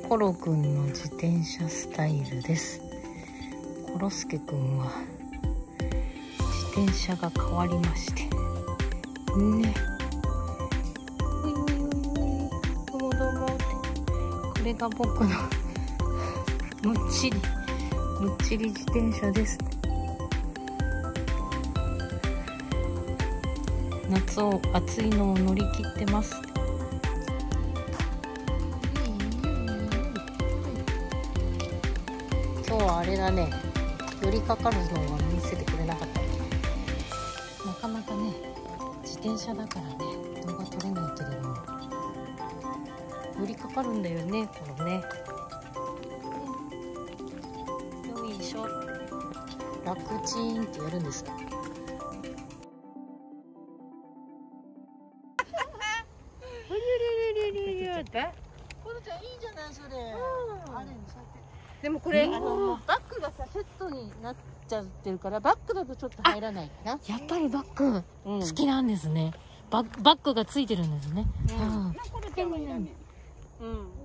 コロくんの自転車スタイルです。コロスケくんは自転車が変わりましてね。どうもどうも。これが僕のむっちり自転車です。夏を暑いのを乗り切ってます。今日はあれだね、寄りかかるのは見せてくれなかった。なかなかね、自転車だからね、動画撮れないけれども寄りかかるんだよね、このね。よいしょ、楽チーンってやるんです。 このちゃんいいじゃないそれ。あれにそうやって。 でもこれバッグがさセットになっちゃってるからバッグだとちょっと入らないかな。 やっぱりバッグ好きなんですね。バッグがついてるんですね。 これ手にない。